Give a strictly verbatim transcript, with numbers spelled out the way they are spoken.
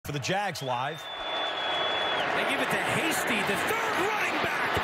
For the Jags live. They give it to Hasty, the third running back.